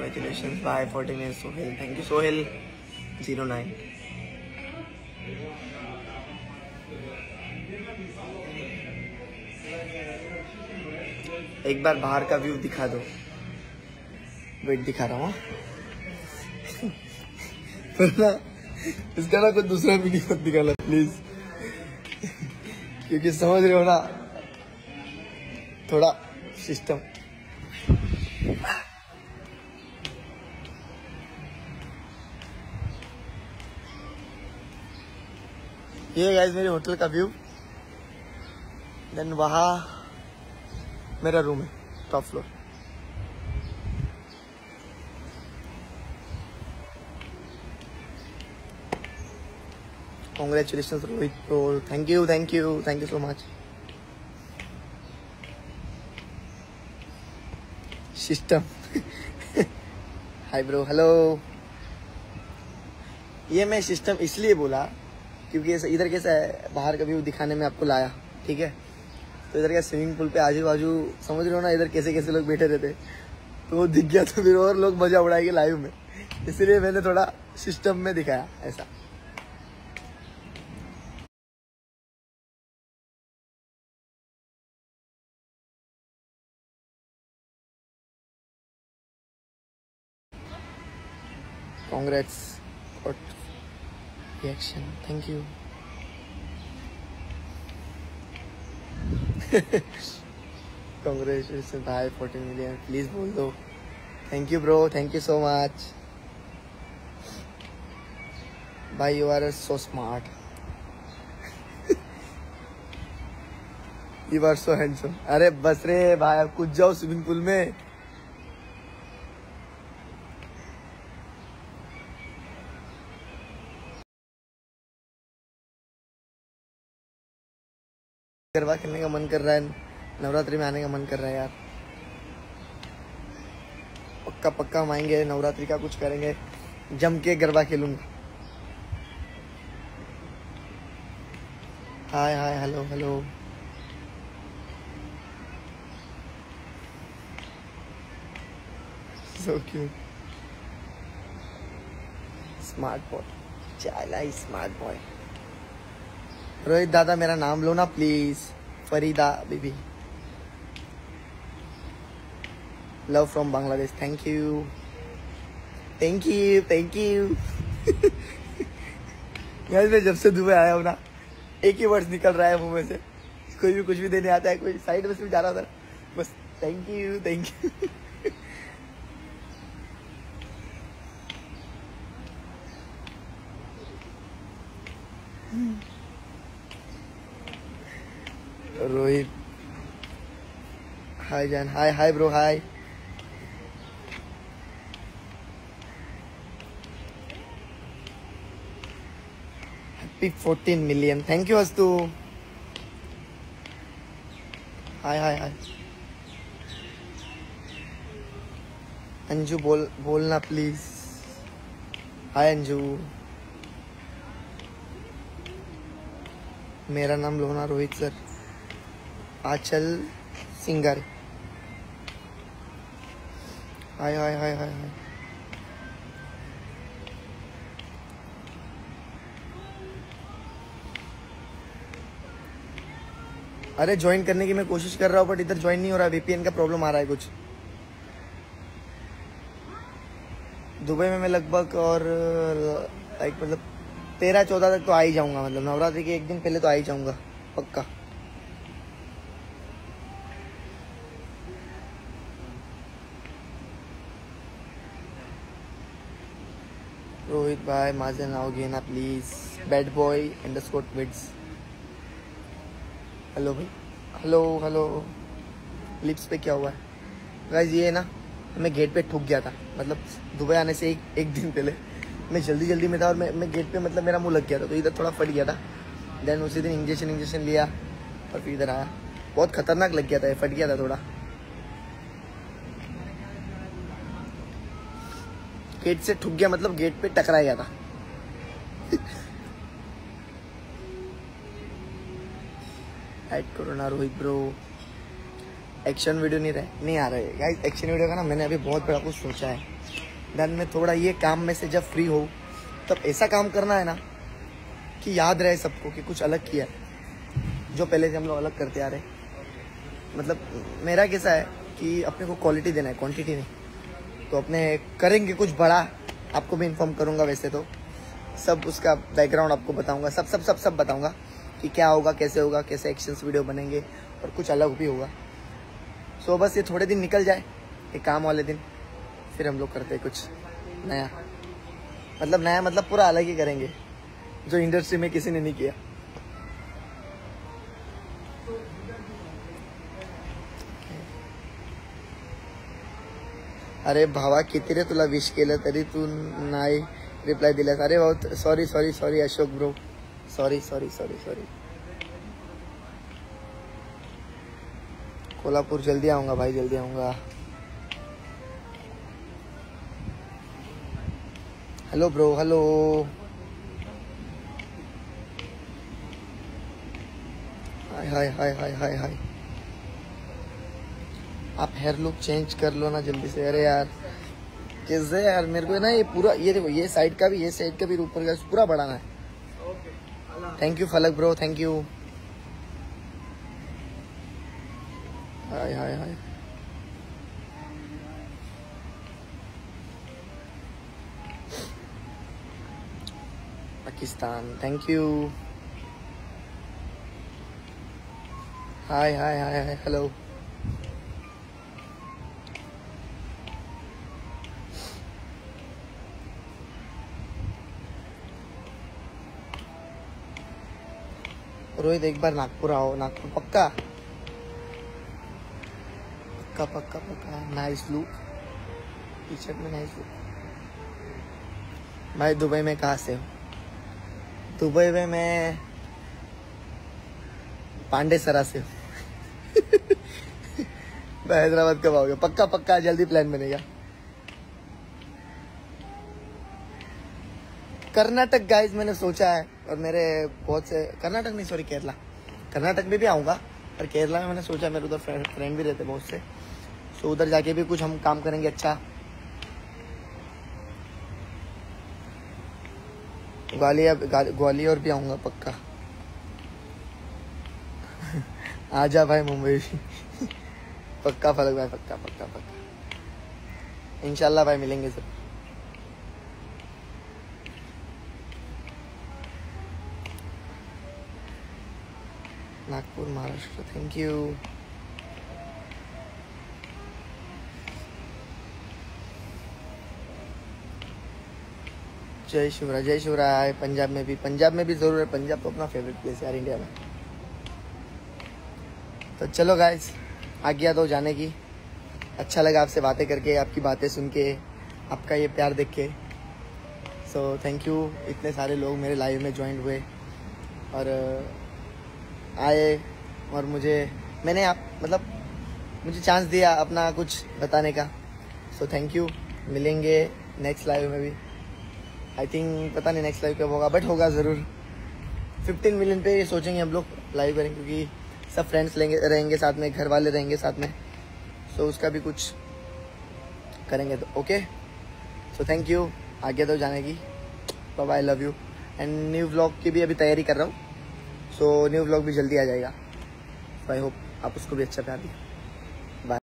Congratulations by 14 years Sohail. Thank you Sohail 09. एक बार बाहर का व्यू दिखा दो। वेट दिखा रहा हूँ। इसका ना कोई दूसरा वीडियो मत निकाला प्लीज, क्योंकि समझ रहे हो ना थोड़ा सिस्टम। ये गाइस मेरे होटल का व्यू, देन वहाँ मेरा रूम है top floor. Congratulations Rohit bro, thank you so much. System. Hi bro, hello. ये मैं सिस्टम इसलिए बोला क्योंकि इधर कैसा है, बाहर का व्यू दिखाने में आपको लाया, ठीक है। तो इधर का स्विमिंग पूल पे आजू बाजू समझ रहे हो ना, इधर कैसे कैसे लोग बैठे रहते, तो वो दिख गया तो फिर और लोग मजा उड़ाएंगे लाइव में, इसलिए मैंने थोड़ा सिस्टम में दिखाया ऐसा। Congrats, got reaction, thank you. Congratulations भाई 14 million, प्लीज बोल दो। Thank you bro, thank you so much भाई, you are so smart, you are so handsome. अरे बस रे भाई, अब कूद जाओ स्विमिंग पूल में। गरबा खेलने का मन कर रहा है, नवरात्रि में आने का मन कर रहा है यार। पक्का पक्का हम आएंगे, नवरात्रि का कुछ करेंगे, जम के गरबा खेलूंगा। Hi hi hello hello. So cute, smart boy, चाला स्मार्ट बॉय। रोहित दादा मेरा नाम लो ना please. Farida Bibi, love from Bangladesh, thank you thank you thank you. यार मैं जब से दुबई आया हूँ ना, एक ही वर्ड निकल रहा है मुंह में से, कोई भी कुछ भी देने आता है, कोई साइड में से भी जा रहा था, बस thank you thank you. Rohit hi जान, hi hi bro, hi. Happy 14 million, thank you हस्तु। Hi hi hi. अंजू बोलना प्लीज। हाय अंजू, मेरा नाम लोना Rohit sir. Anchal singer, hi hi hi hi hi. अरे ज्वाइन करने की मैं कोशिश कर रहा हूँ, बट इधर ज्वाइन नहीं हो रहा है, वीपीएन का प्रॉब्लम आ रहा है कुछ। दुबई में मैं लगभग और लाइक मतलब 13-14 तक तो आ ही जाऊंगा, मतलब नवरात्रि के एक दिन पहले तो आ ही जाऊंगा पक्का। रोहित भाई माझं नाव घे ना please. Bad boy _ vids, hello भाई, हेलो हेलो। लिप्स पे क्या हुआ है गाइस? ये ना मैं गेट पे ठुक गया था, मतलब दुबई आने से एक दिन पहले मैं जल्दी में था, और मैं गेट पे मतलब मेरा मुंह लग गया था, तो इधर थोड़ा फट गया था। देन उसी दिन इंजेक्शन लिया और फिर इधर आया। बहुत खतरनाक लग गया था, फट गया था थोड़ा। गेट से ठुक गया, मतलब गेट पे टकरा गया था। ऐड करो ना रोहित ब्रो। एक्शन वीडियो नहीं आ रहे गाइस। एक्शन वीडियो का ना मैंने अभी बहुत बड़ा कुछ सोचा है। देन मैं थोड़ा ये काम में से जब फ्री हो तब ऐसा काम करना है ना कि याद रहे सबको कि कुछ अलग किया है, जो पहले से हम लोग अलग करते आ रहे। मतलब मेरा कैसा है कि अपने को क्वालिटी देना है, क्वांटिटी नहीं। तो अपने करेंगे कुछ बड़ा, आपको भी इन्फॉर्म करूँगा। वैसे तो सब उसका बैकग्राउंड आपको बताऊँगा, सब सब सब सब बताऊँगा कि क्या होगा, कैसे एक्शंस वीडियो बनेंगे और कुछ अलग भी होगा। सो बस ये थोड़े दिन निकल जाए, ये काम वाले दिन, फिर हम लोग करते हैं कुछ नया। मतलब पूरा अलग ही करेंगे, जो इंडस्ट्री में किसी ने नहीं किया। अरे भावा किती रे तुला विश केलं तरी तू नाही रिप्लाय दिलास। अरे बहुत sorry Ashok bro, sorry. Kolhapur जल्दी आऊँगा भाई, जल्दी आऊँगा। Hello bro, hello. हाय। आप हेयर लुक चेंज कर लो ना जल्दी से। अरे यार कैसे यार, मेरे को ना ये पूरा, ये देखो ये साइड का भी ऊपर का पूरा बढ़ाना है। Thank you Falak bro, thank you. Hi. Pakistan, thank you. Hi hello. Rohit एक बार नागपुर आओ, नागपुर पक्का। नाइस लुक, टी शर्ट में नाइस लुक। भाई दुबई में कहाँ से हो? दुबई में मैं पांडेसरा से हूँ। मैं हैदराबाद कब आओगे? पक्का जल्दी प्लान बनेगा। कर्नाटक गाइज मैंने सोचा है, और मेरे बहुत से कर्नाटक में भी आऊँगा, और केरला में मैंने सोचा, मेरे उधर फ्रेंड भी रहते बहुत से, सो उधर जाके भी कुछ हम काम करेंगे अच्छा। ग्वालियर भी आऊँगा पक्का। आजा भाई मुंबई भी। पक्का फलक भाई, पक्का इंशाल्लाह भाई, मिलेंगे सब। Nagpur Maharashtra, thank you. जय शिवराय। पंजाब में भी जरूर है। पंजाब तो अपना फेवरेट प्लेस है यार इंडिया में। तो चलो गाइस, आज्ञा दो जाने की। अच्छा लगा आपसे बातें करके, आपकी बातें सुन के, आपका ये प्यार देख के। सो थैंक यू, इतने सारे लोग मेरे लाइव में ज्वाइन हुए और आए, और मुझे चांस दिया अपना कुछ बताने का। So thank you. मिलेंगे नेक्स्ट लाइव में भी। आई थिंक पता नहीं नेक्स्ट लाइव कब होगा, बट होगा ज़रूर। 15 मिलियन पे ये सोचेंगे हम लोग लाइव करेंगे, क्योंकि सब फ्रेंड्स रहेंगे साथ में, घर वाले रहेंगे साथ में। सो उसका भी कुछ करेंगे तो ओके। सो थैंक यू, आगे तो जाने की। Bye bye, love you. And new vlog की भी अभी तैयारी कर रहा हूँ, सो न्यू व्लॉग भी जल्दी आ जाएगा। सो आई होप आप उसको भी अच्छा प्यार दिए।